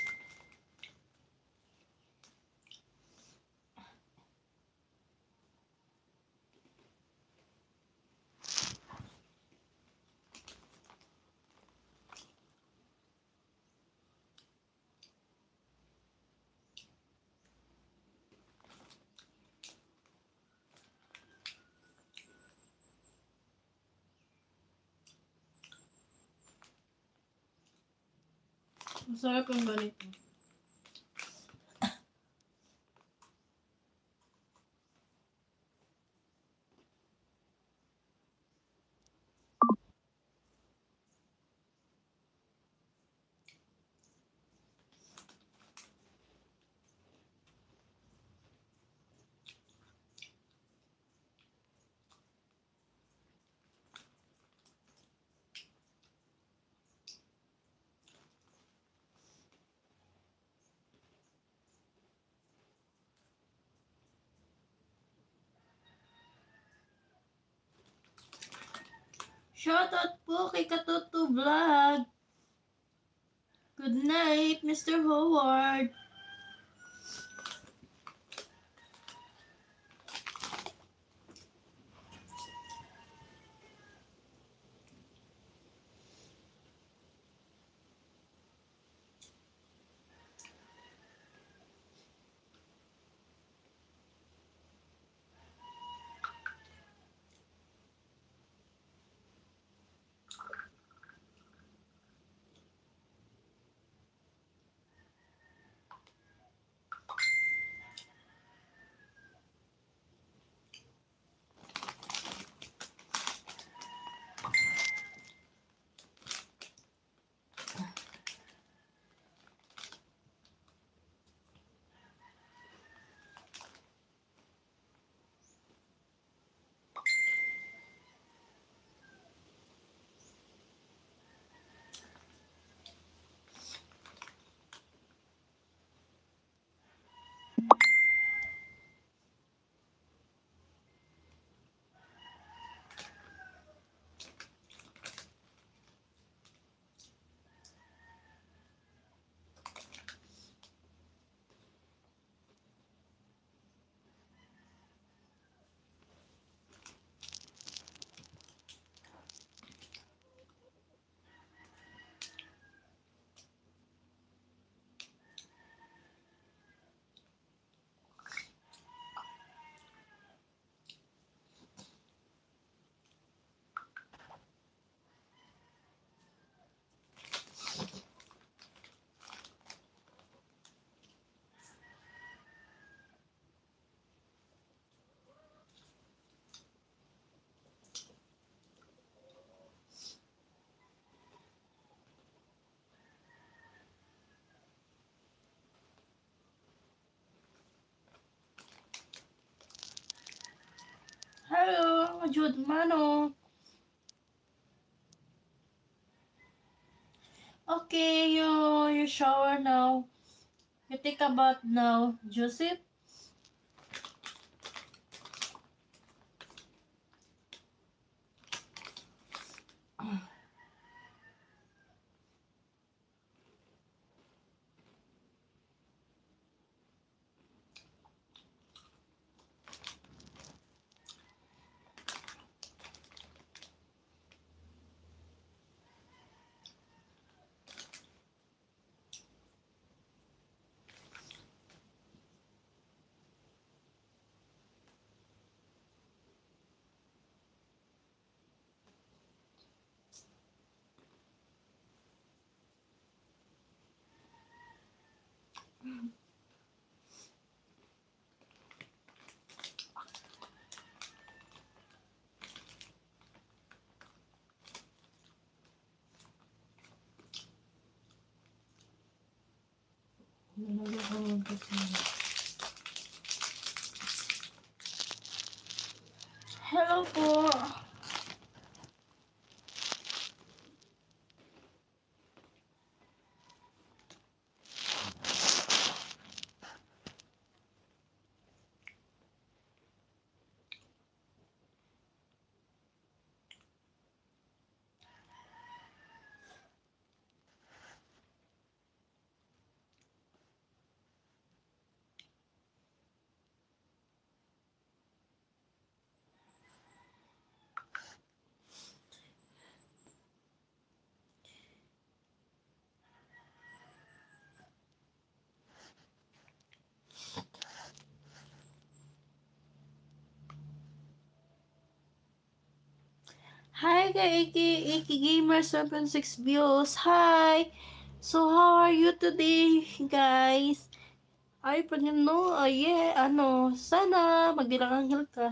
A: Masarap yung ganito. Shoutout po kay Katutu Vlog. Good night, Mister Howard. Hello, Jude Mano. Okay, you you shower now. You take a bath now, Joseph. Hello po. Hi, Iki, Iki Gamer seven point six views. Hi. So, how are you today, guys? Ay, pa nyo, no? Oh, yeah, ano, sana magbilang anghel ka.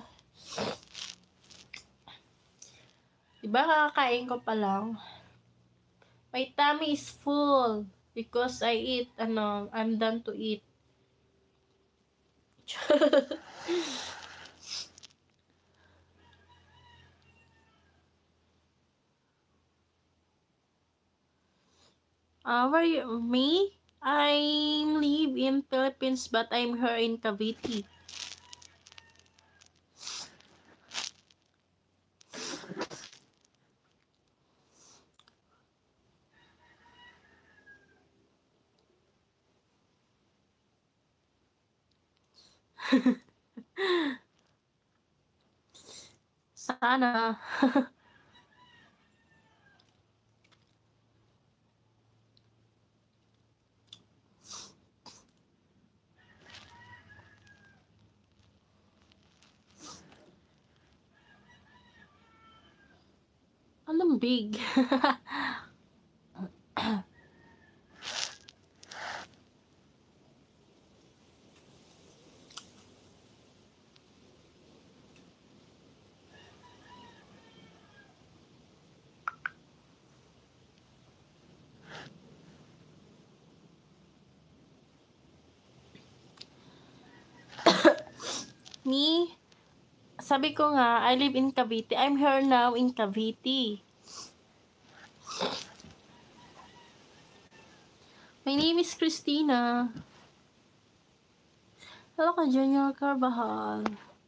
A: Diba, kakakain ko pa lang. My tummy is full because I eat, ano, I'm done to eat. Uh, where you, me? I live in Philippines but I'm here in Cavite. Sana. Anong big? Me? Sabi ko nga, I live in Cavite. I'm here now in Cavite. My name is Christina. Hello ka, Junior Carvajal.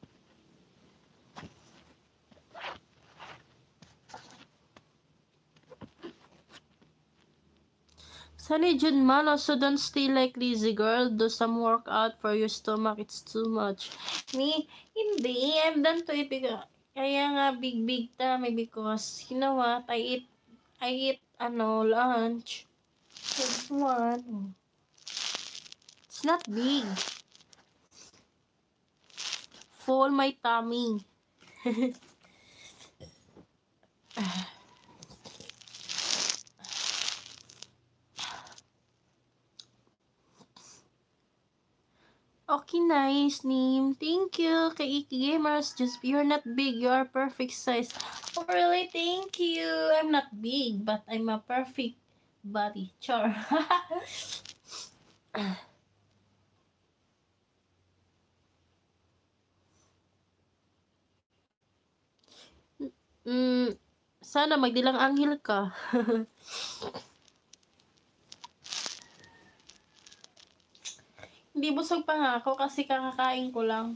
A: Sunny June Malo, so don't stay like lazy girl. Do some workout for your stomach. It's too much. Me? Hindi. I'm done to it because, kaya nga big big tummy because, you know what? I eat, I eat, ano, lunch. This one. It's not big. Full my tummy. Okay, nice name. Thank you, kay Iki Gamers. Just, you're not big. You are perfect size. Oh, really? Thank you. I'm not big, but I'm a perfect body. Char. mm, sana magdilang anghel ka. Hindi busog pa nga ako kasi kakakain ko lang.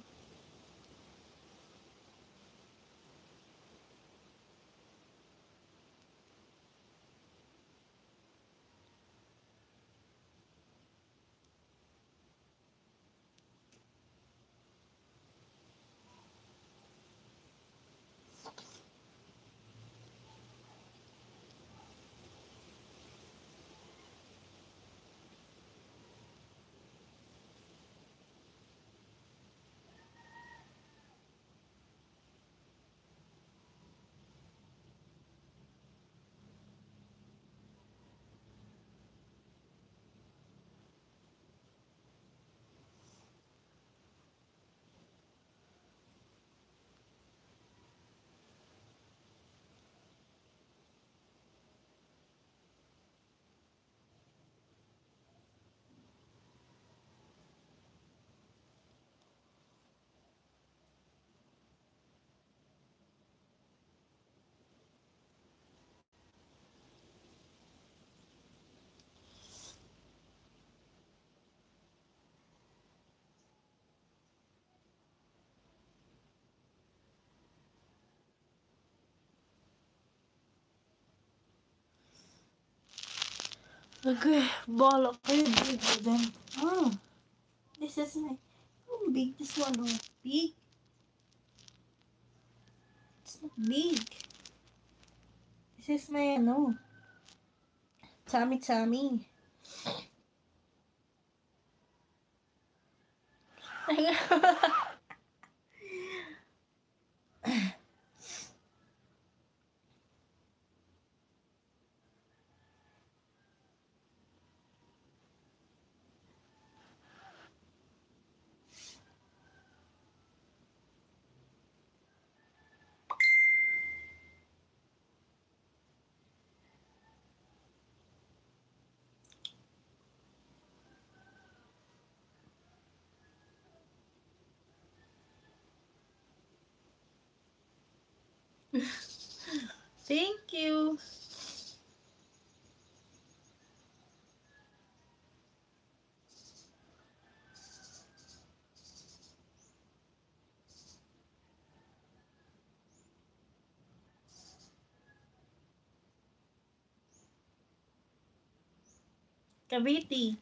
A: Okay, bahala kayo dito then. Ah, this is my, how big this one? Oh, big? It's not big. This is my, ano, tummy tummy. Thank you. Cavite.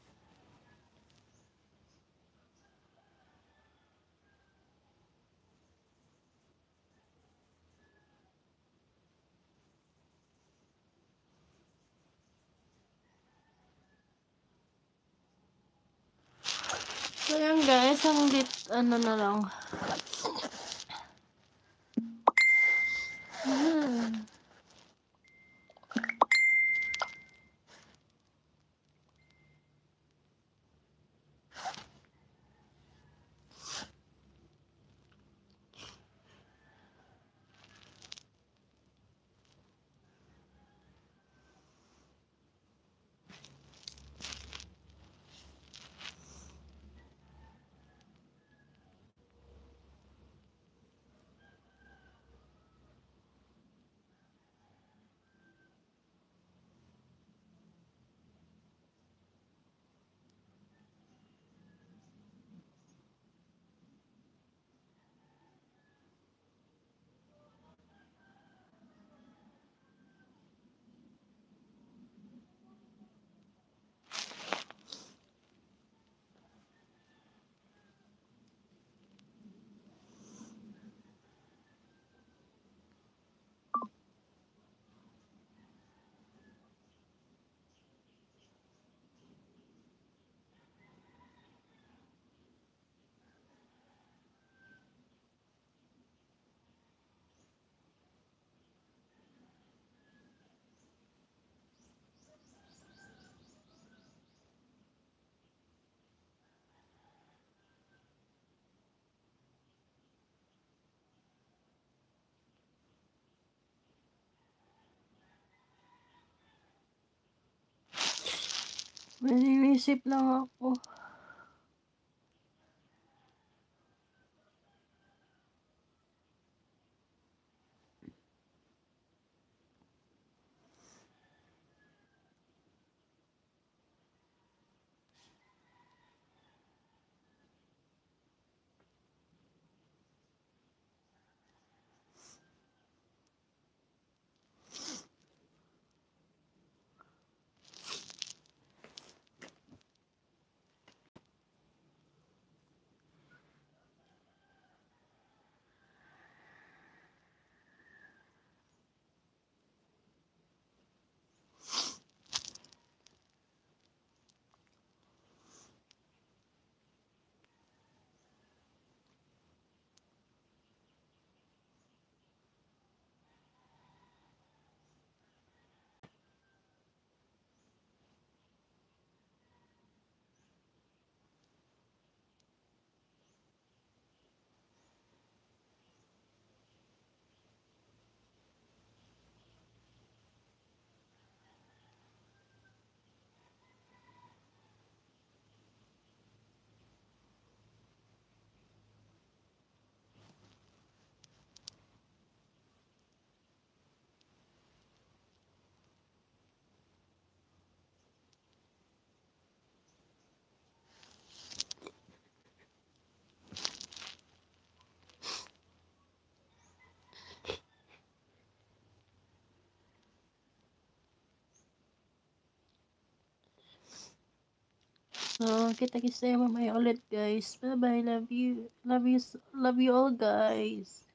A: So yan guys, ang lit, ano na lang. Hmm. Maninisip lang ako. So, kita-kits tayo mamaya ulit guys. Bye-bye. Love you. Love you. s- Love you all guys.